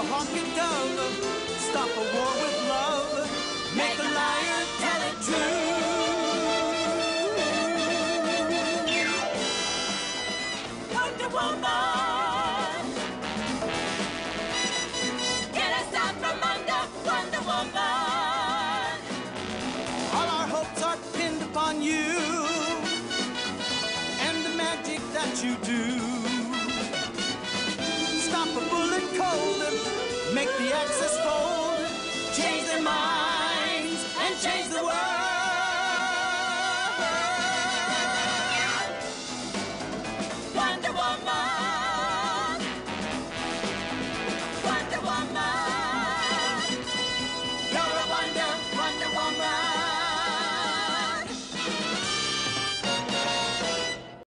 honky dove. Stop a war with love. Make a liar tell it true. Wonder Woman, get us out from under. Wonder Woman, all our hopes are pinned upon you and the magic that you do. Stop a bullet cold, make the axis fold, change their mind.